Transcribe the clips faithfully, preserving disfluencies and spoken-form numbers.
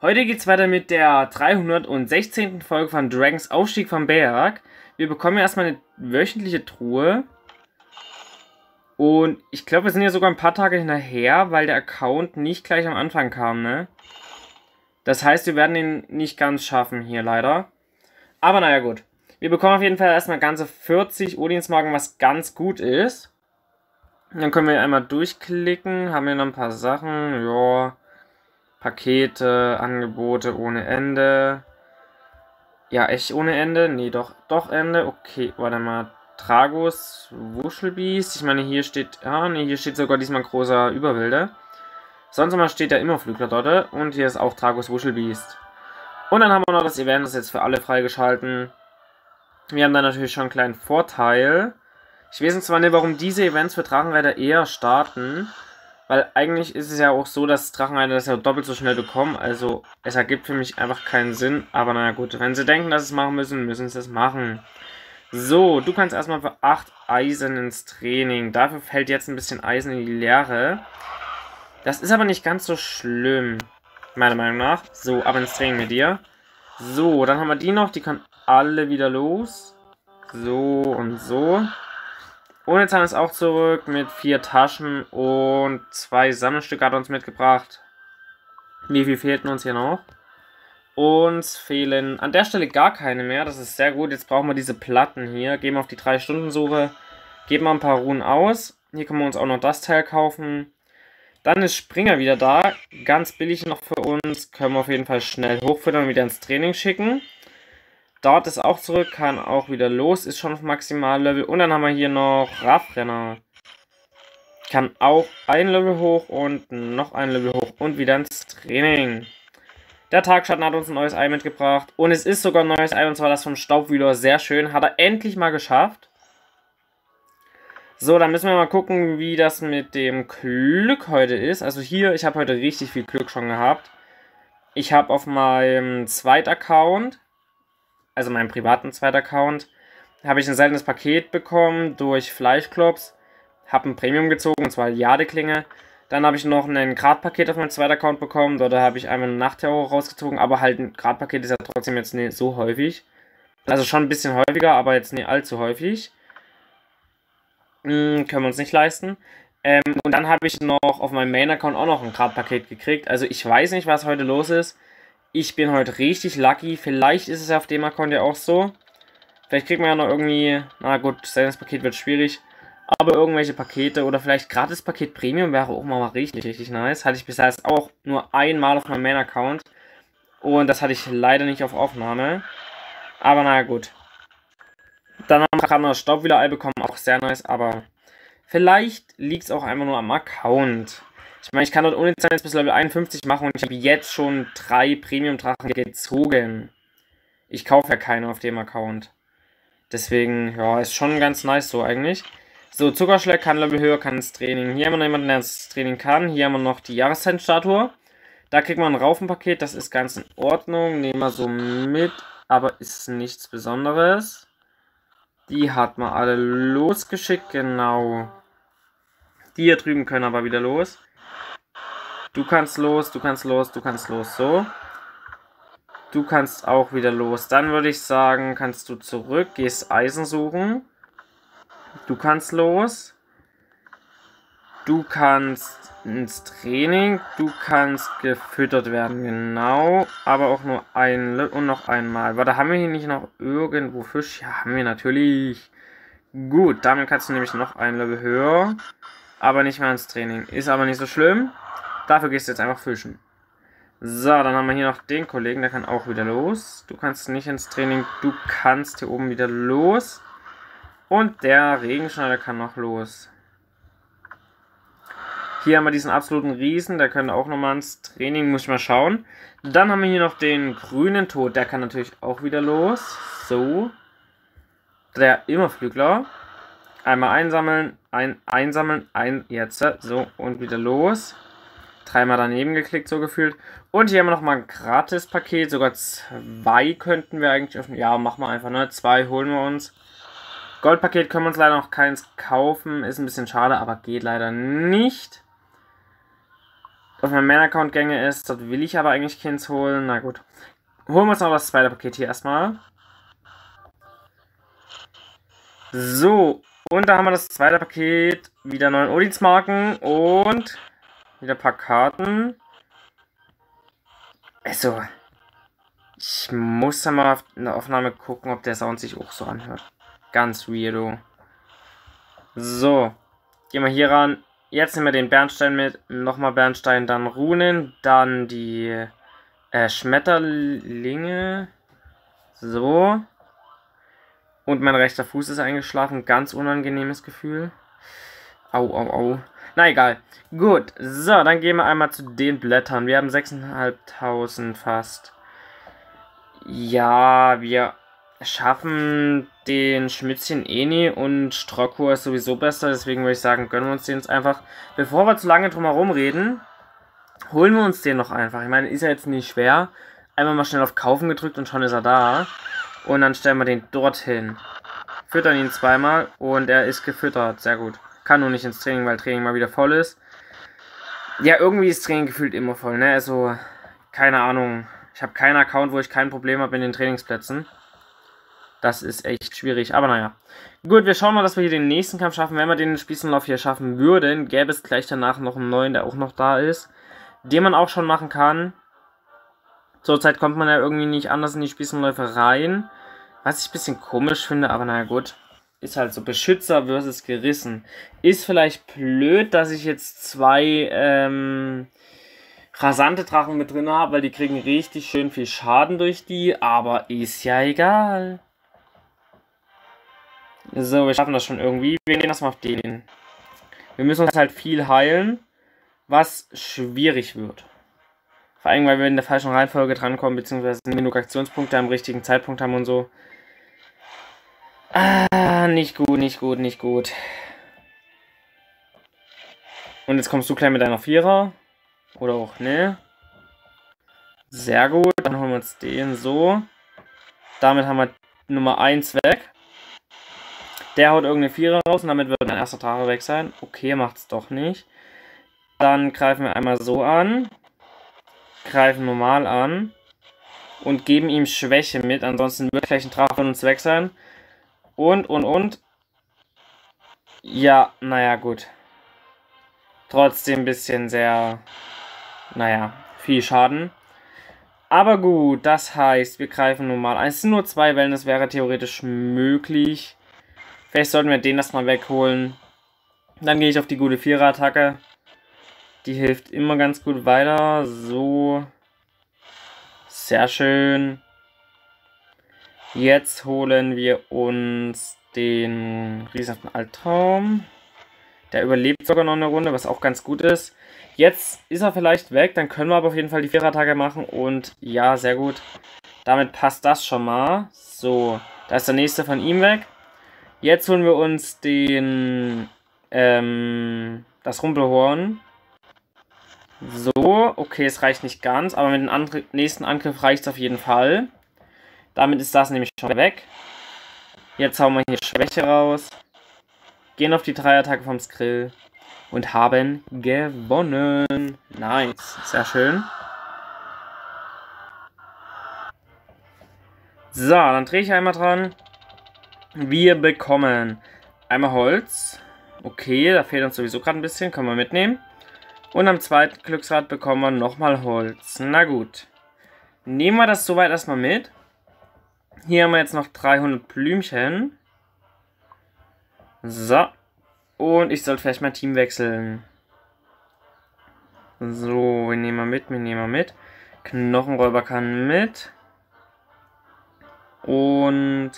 Heute geht's weiter mit der dreihundertsechzehnten Folge von Dragons Aufstieg vom Berg. Wir bekommen ja erstmal eine wöchentliche Truhe. Und ich glaube, wir sind ja sogar ein paar Tage hinterher, weil der Account nicht gleich am Anfang kam, ne? Das heißt, wir werden ihn nicht ganz schaffen hier leider. Aber naja, gut. Wir bekommen auf jeden Fall erstmal ganze vierzig Odinsmarken, was ganz gut ist. Dann können wir einmal durchklicken. Haben wir noch ein paar Sachen. Ja. Pakete, Angebote ohne Ende. Ja, echt ohne Ende? Nee, doch, doch Ende. Okay, warte mal. Tragus, Wuschelbiest. Ich meine, hier steht, ja, nee, hier steht sogar diesmal großer Überwilde. Sonst immer steht der Immerflügler dort. Und hier ist auch Tragus, Wuschelbiest. Und dann haben wir noch das Event, das ist jetzt für alle freigeschalten. Wir haben da natürlich schon einen kleinen Vorteil. Ich weiß zwar nicht, warum diese Events für Drachenreiter eher starten. Weil eigentlich ist es ja auch so, dass Drachenreiter das ja doppelt so schnell bekommen. Also es ergibt für mich einfach keinen Sinn. Aber naja gut, wenn sie denken, dass sie es machen müssen, müssen sie es machen. So, du kannst erstmal für acht Eisen ins Training. Dafür fällt jetzt ein bisschen Eisen in die Leere. Das ist aber nicht ganz so schlimm, meiner Meinung nach. So, aber ins Training mit dir. So, dann haben wir die noch. Die können alle wieder los. So und so. Und jetzt haben wir es auch zurück mit vier Taschen und zwei Sammelstücke hat er uns mitgebracht. Wie viel fehlten uns hier noch? Uns fehlen an der Stelle gar keine mehr. Das ist sehr gut. Jetzt brauchen wir diese Platten hier. Gehen wir auf die drei Stunden Suche. Geben wir ein paar Runen aus. Hier können wir uns auch noch das Teil kaufen. Dann ist Springer wieder da. Ganz billig noch für uns. Können wir auf jeden Fall schnell hochfüttern und wieder ins Training schicken. Dort ist auch zurück, kann auch wieder los, ist schon auf Maximallevel. Und dann haben wir hier noch Raffrenner. Kann auch ein Level hoch und noch ein Level hoch und wieder ins Training. Der Tagschatten hat uns ein neues Ei mitgebracht. Und es ist sogar ein neues Ei, und zwar das vom Staubwühler. Sehr schön, hat er endlich mal geschafft. So, dann müssen wir mal gucken, wie das mit dem Glück heute ist. Also hier, ich habe heute richtig viel Glück schon gehabt. Ich habe auf meinem zweiten Account, also meinem privaten zweiten Account, habe ich ein seltenes Paket bekommen durch Fleischklops. Habe ein Premium gezogen, und zwar Jadeklinge. Dann habe ich noch ein Gradpaket auf meinem zweiten Account bekommen. Dort habe ich einmal einen Nachtterror rausgezogen, aber halt ein Gradpaket ist ja trotzdem jetzt nicht so häufig. Also schon ein bisschen häufiger, aber jetzt nicht allzu häufig. Hm, können wir uns nicht leisten. Ähm, und dann habe ich noch auf meinem Main-Account auch noch ein Gradpaket gekriegt. Also ich weiß nicht, was heute los ist. Ich bin heute richtig lucky. Vielleicht ist es ja auf dem Account ja auch so. Vielleicht kriegt man ja noch irgendwie, na gut, das Paket wird schwierig. Aber irgendwelche Pakete oder vielleicht gratis Paket Premium wäre auch mal richtig, richtig nice. Hatte ich bisher auch nur einmal auf meinem Main-Account. Und das hatte ich leider nicht auf Aufnahme. Aber naja, gut. Dann haben wir gerade noch das Staubwühler-Ei bekommen, auch sehr nice. Aber vielleicht liegt es auch einfach nur am Account. Ich meine, ich kann dort ohne Zeit jetzt bis Level einundfünfzig machen und ich habe jetzt schon drei Premium-Drachen gezogen. Ich kaufe ja keine auf dem Account. Deswegen, ja, ist schon ganz nice so eigentlich. So, Zuckerschleck kann Level höher, kann ins Training. Hier haben wir noch jemanden, der ins Training kann. Hier haben wir noch die Jahreszeitenstatue. Da kriegt man ein Raufenpaket, das ist ganz in Ordnung. Nehmen wir so mit, aber ist nichts Besonderes. Die hat man alle losgeschickt, genau. Die hier drüben können aber wieder los. Du kannst los, du kannst los, du kannst los, so. Du kannst auch wieder los. Dann würde ich sagen, kannst du zurück, gehst Eisen suchen. Du kannst los. Du kannst ins Training. Du kannst gefüttert werden, genau. Aber auch nur ein und noch einmal. Warte, haben wir hier nicht noch irgendwo Fisch? Ja, haben wir natürlich. Gut, damit kannst du nämlich noch ein Level höher. Aber nicht mehr ins Training. Ist aber nicht so schlimm. Dafür gehst du jetzt einfach fischen. So, dann haben wir hier noch den Kollegen, der kann auch wieder los. Du kannst nicht ins Training, du kannst hier oben wieder los. Und der Regenschneider kann noch los. Hier haben wir diesen absoluten Riesen, der könnte auch nochmal ins Training, muss ich mal schauen. Dann haben wir hier noch den grünen Tod, der kann natürlich auch wieder los. So. Der Immerflügler. Einmal einsammeln, ein, einsammeln, ein, jetzt, so, und wieder los. Dreimal daneben geklickt, so gefühlt. Und hier haben wir nochmal ein Gratis-Paket. Sogar zwei könnten wir eigentlich öffnen. Ja, machen wir einfach, ne? Zwei holen wir uns. Goldpaket können wir uns leider noch keins kaufen. Ist ein bisschen schade, aber geht leider nicht. auf meinem Main-Account gänge ist. Dort will ich aber eigentlich keins holen. Na gut. Holen wir uns noch das zweite Paket hier erstmal. So, und da haben wir das zweite Paket. Wieder neun Odins-Marken und wieder ein paar Karten. Also, ich muss da mal in der Aufnahme gucken, ob der Sound sich auch so anhört. Ganz weirdo. So, gehen wir hier ran. Jetzt nehmen wir den Bernstein mit. Nochmal Bernstein, dann Runen, dann die äh, Schmetterlinge. So. Und mein rechter Fuß ist eingeschlafen. Ganz unangenehmes Gefühl. Au, au, au. Na egal. Gut. So, dann gehen wir einmal zu den Blättern. Wir haben sechstausendfünfhundert fast. Ja, wir schaffen den Schmitzchen eh nie und Strockur ist sowieso besser. Deswegen würde ich sagen, gönnen wir uns den jetzt einfach. Bevor wir zu lange drum herum reden, holen wir uns den noch einfach. Ich meine, ist ja jetzt nicht schwer. Einmal mal schnell auf Kaufen gedrückt und schon ist er da. Und dann stellen wir den dorthin. Füttern ihn zweimal und er ist gefüttert. Sehr gut. Kann nur nicht ins Training, weil Training mal wieder voll ist. Ja, irgendwie ist Training gefühlt immer voll, ne? Also, keine Ahnung. Ich habe keinen Account, wo ich kein Problem habe in den Trainingsplätzen. Das ist echt schwierig, aber naja. Gut, wir schauen mal, dass wir hier den nächsten Kampf schaffen. Wenn wir den Spießenlauf hier schaffen würden, gäbe es gleich danach noch einen neuen, der auch noch da ist. Den man auch schon machen kann. Zurzeit kommt man ja irgendwie nicht anders in die Spießenläufe rein. Was ich ein bisschen komisch finde, aber naja gut. Ist halt so Beschützer versus Gerissen. Ist vielleicht blöd, dass ich jetzt zwei ähm, rasante Drachen mit drin habe, weil die kriegen richtig schön viel Schaden durch die. Aber ist ja egal. So, wir schaffen das schon irgendwie. Wir gehen erstmal auf den. Wir müssen uns halt viel heilen, was schwierig wird. Vor allem, weil wir in der falschen Reihenfolge drankommen, beziehungsweise nicht genug Aktionspunkte am richtigen Zeitpunkt haben und so. Ah, nicht gut, nicht gut, nicht gut. Und jetzt kommst du gleich mit deiner Vierer. Oder auch, ne? Sehr gut, dann holen wir uns den so. Damit haben wir Nummer eins weg. Der haut irgendeine Vierer raus und damit wird ein erster Drache weg sein. Okay, macht's doch nicht. Dann greifen wir einmal so an. Greifen normal an. Und geben ihm Schwäche mit. Ansonsten wird gleich ein Drache von uns weg sein. Und, und, und. Ja, naja, gut. Trotzdem ein bisschen sehr, naja, viel Schaden. Aber gut, das heißt, wir greifen normal an. Es sind nur zwei Wellen, das wäre theoretisch möglich. Vielleicht sollten wir den erstmal wegholen. Dann gehe ich auf die gute Vierer-Attacke. Die hilft immer ganz gut weiter. So. Sehr schön. Jetzt holen wir uns den riesenhaften Albtraum. Der überlebt sogar noch eine Runde, was auch ganz gut ist. Jetzt ist er vielleicht weg, dann können wir aber auf jeden Fall die Vierer-Attacke machen. Und ja, sehr gut. Damit passt das schon mal. So, da ist der nächste von ihm weg. Jetzt holen wir uns den, ähm, das Rumpelhorn. So, okay, es reicht nicht ganz, aber mit dem Angr- nächsten Angriff reicht es auf jeden Fall. Damit ist das nämlich schon weg. Jetzt hauen wir hier Schwäche raus. Gehen auf die Dreier-Attacke vom Skrill. Und haben gewonnen. Nice, sehr schön. So, dann drehe ich einmal dran. Wir bekommen einmal Holz. Okay, da fehlt uns sowieso gerade ein bisschen. Können wir mitnehmen. Und am zweiten Glücksrad bekommen wir nochmal Holz. Na gut. Nehmen wir das soweit erstmal mit. Hier haben wir jetzt noch dreihundert Blümchen. So. Und ich sollte vielleicht mein Team wechseln. So, wir nehmen mal mit, wir nehmen mal mit. Knochenräuber kann mit. Und...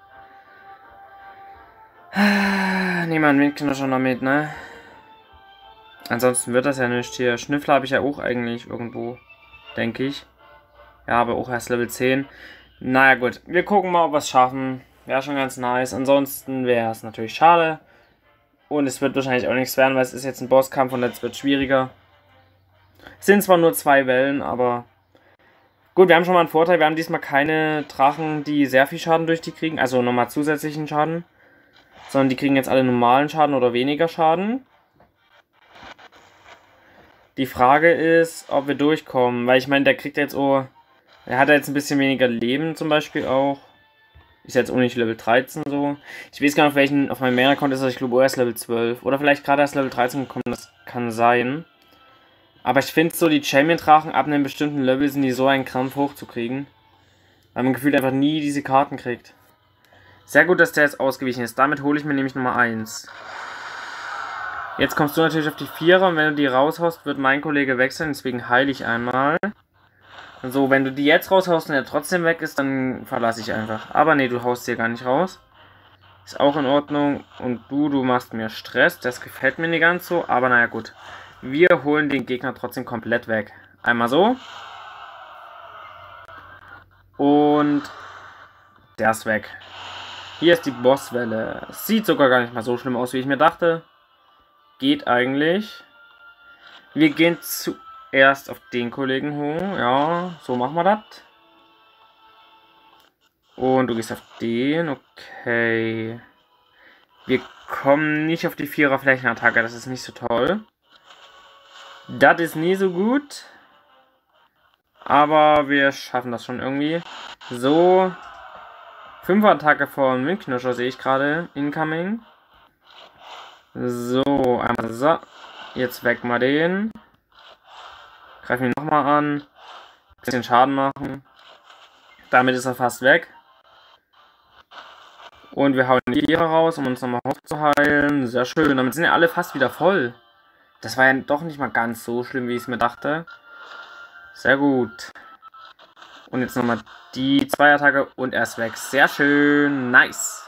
Nehmen wir einen Windknuscher noch mit, ne? Ansonsten wird das ja nicht hier. Schnüffler habe ich ja auch eigentlich irgendwo, denke ich. Ja, aber auch erst Level zehn. Naja gut, wir gucken mal, ob wir es schaffen. Wäre schon ganz nice. Ansonsten wäre es natürlich schade. Und es wird wahrscheinlich auch nichts werden, weil es ist jetzt ein Bosskampf und jetzt wird es schwieriger. Es sind zwar nur zwei Wellen, aber... Gut, wir haben schon mal einen Vorteil. Wir haben diesmal keine Drachen, die sehr viel Schaden durch die kriegen. Also nochmal zusätzlichen Schaden. Sondern die kriegen jetzt alle normalen Schaden oder weniger Schaden. Die Frage ist, ob wir durchkommen. Weil ich meine, der kriegt jetzt oh. Er hat jetzt ein bisschen weniger Leben zum Beispiel auch. Ist jetzt auch nicht Level dreizehn so. Ich weiß gar nicht, auf welchen, auf meinem Main-Account ist er, ich glaube, erst Level zwölf. Oder vielleicht gerade erst Level dreizehn gekommen, das kann sein. Aber ich finde so, die Champion-Drachen ab einem bestimmten Level sind die so ein Krampf hochzukriegen. Weil man gefühlt einfach nie diese Karten kriegt. Sehr gut, dass der jetzt ausgewichen ist. Damit hole ich mir nämlich Nummer eins. Jetzt kommst du natürlich auf die Vierer und wenn du die raushaust, wird mein Kollege wechseln. Deswegen heile ich einmal. So, wenn du die jetzt raushaust und er trotzdem weg ist, dann verlasse ich einfach. Aber nee, du haust hier gar nicht raus. Ist auch in Ordnung. Und du, du machst mir Stress. Das gefällt mir nicht ganz so. Aber naja, gut. Wir holen den Gegner trotzdem komplett weg. Einmal so. Und der ist weg. Hier ist die Bosswelle. Sieht sogar gar nicht mal so schlimm aus, wie ich mir dachte. Geht eigentlich. Wir gehen zuerst auf den Kollegen hoch. Ja, so machen wir das. Und du gehst auf den. Okay. Wir kommen nicht auf die Vierer Flächenattacke. Das ist nicht so toll. Das ist nie so gut. Aber wir schaffen das schon irgendwie. So. Fünfer Attacke von Windknirscher sehe ich gerade. Incoming. So, einmal so. Jetzt weg mal den. Greifen ihn nochmal an. Bisschen Schaden machen. Damit ist er fast weg. Und wir hauen die Vierer raus, um uns nochmal hochzuheilen. Sehr schön. Damit sind ja alle fast wieder voll. Das war ja doch nicht mal ganz so schlimm, wie ich es mir dachte. Sehr gut. Und jetzt nochmal die zwei Attacke und er ist weg. Sehr schön. Nice.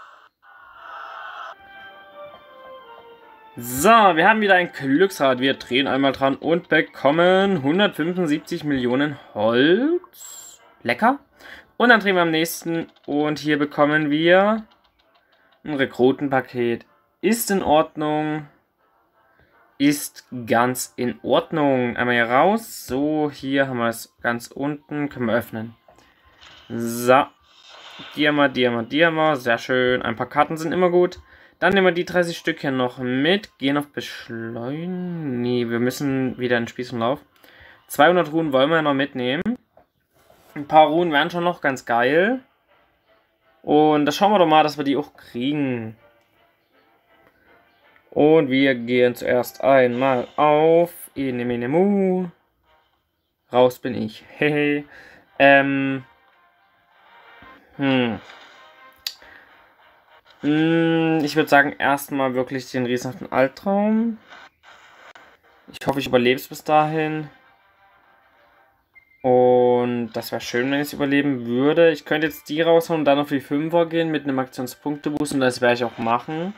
So, wir haben wieder ein Glücksrad. Wir drehen einmal dran und bekommen hundertfünfundsiebzig Millionen Holz. Lecker. Und dann drehen wir am nächsten und hier bekommen wir ein Rekrutenpaket. Ist in Ordnung. Ist ganz in Ordnung. Einmal hier raus. So, hier haben wir es ganz unten. Können wir öffnen. So. Diamant, Diamant, Diamant. Sehr schön. Ein paar Karten sind immer gut. Dann nehmen wir die dreißig Stück hier noch mit. Gehen auf Beschleunigen. Nee, wir müssen wieder in Spieß und Lauf. zweihundert Runen wollen wir noch mitnehmen. Ein paar Runen wären schon noch ganz geil. Und da schauen wir doch mal, dass wir die auch kriegen. Und wir gehen zuerst einmal auf Enemenemu. Raus bin ich. Hehe. ähm. Hm. hm. Ich würde sagen, erstmal wirklich den riesenhaften Albtraum. Ich hoffe, ich überlebe es bis dahin. Und das wäre schön, wenn ich es überleben würde. Ich könnte jetzt die raushauen und dann auf die Fünfer gehen mit einem Aktionspunkteboost. Und das werde ich auch machen.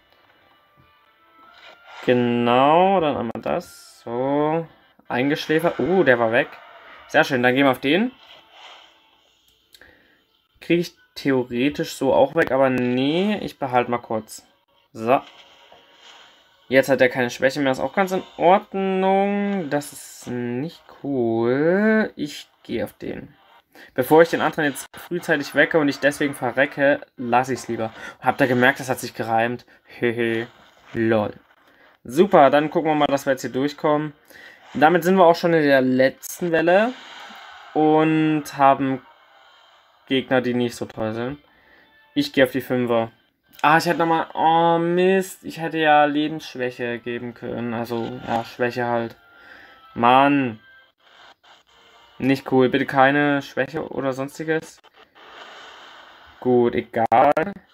Genau, dann einmal das. So. Eingeschläfert. Oh, der war weg. Sehr schön, dann gehen wir auf den. Kriege ich theoretisch so auch weg, aber nee, ich behalte mal kurz. So. Jetzt hat er keine Schwäche mehr, ist auch ganz in Ordnung. Das ist nicht cool. Ich gehe auf den. Bevor ich den anderen jetzt frühzeitig wecke und ich deswegen verrecke, lasse ich es lieber. Habt ihr gemerkt, das hat sich gereimt? Hehe, lol. Super, dann gucken wir mal, dass wir jetzt hier durchkommen. Damit sind wir auch schon in der letzten Welle. Und haben Gegner, die nicht so toll sind. Ich gehe auf die Fünfer. Ah, ich hätte nochmal... Oh, Mist. Ich hätte ja Lebensschwäche geben können. Also, ja, Schwäche halt. Mann. Nicht cool. Bitte keine Schwäche oder sonstiges. Gut, egal.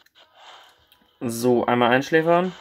So, einmal einschläfern.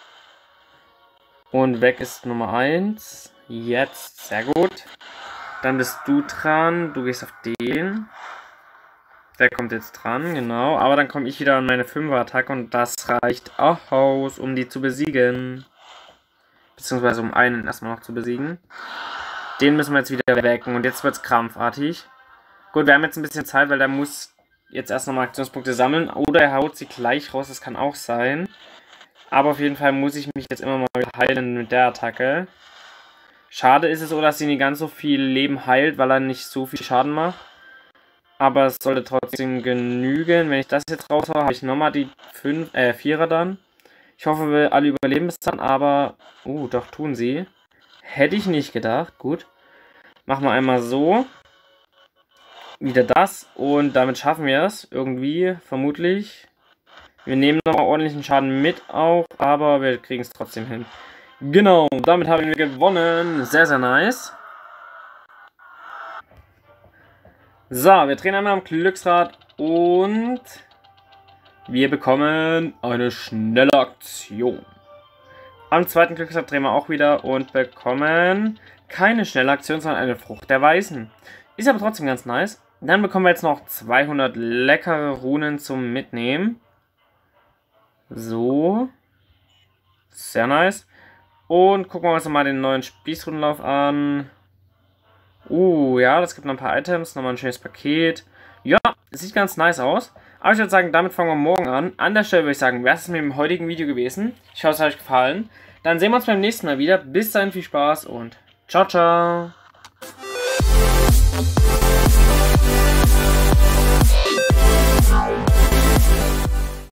Und weg ist Nummer eins. Jetzt, sehr gut. Dann bist du dran. Du gehst auf den. Der kommt jetzt dran, genau. Aber dann komme ich wieder an meine Fünfer-Attacke und das reicht auch aus, um die zu besiegen. Beziehungsweise um einen erstmal noch zu besiegen. Den müssen wir jetzt wieder wecken und jetzt wird es krampfartig. Gut, wir haben jetzt ein bisschen Zeit, weil der muss jetzt erst nochmal Aktionspunkte sammeln. Oder er haut sie gleich raus, das kann auch sein. Aber auf jeden Fall muss ich mich jetzt immer mal wieder heilen mit der Attacke. Schade ist es so, dass sie nicht ganz so viel Leben heilt, weil er nicht so viel Schaden macht. Aber es sollte trotzdem genügen. Wenn ich das jetzt raushaue, habe ich nochmal die fünf, äh, Vierer dann. Ich hoffe, wir alle überleben bis dann, aber... Uh, doch, tun sie. Hätte ich nicht gedacht. Gut. Machen wir einmal so. Wieder das. Und damit schaffen wir es. Irgendwie, vermutlich. Wir nehmen nochmal ordentlichen Schaden mit auch. Aber wir kriegen es trotzdem hin. Genau, damit haben wir gewonnen. Sehr, sehr nice. So, wir drehen einmal am Glücksrad. Und wir bekommen eine schnelle Aktion. Am zweiten Glücksrad drehen wir auch wieder und bekommen keine schnelle Aktion, sondern eine Frucht der Weisen. Ist aber trotzdem ganz nice. Dann bekommen wir jetzt noch zweihundert leckere Runen zum Mitnehmen. So. Sehr nice. Und gucken wir uns nochmal den neuen Spießrutenlauf an. Uh, ja, das gibt noch ein paar Items. Nochmal ein schönes Paket. Ja, es sieht ganz nice aus. Aber ich würde sagen, damit fangen wir morgen an. An der Stelle würde ich sagen, wäre es mit dem heutigen Video gewesen. Ich hoffe, es hat euch gefallen. Dann sehen wir uns beim nächsten Mal wieder. Bis dahin viel Spaß und ciao, ciao.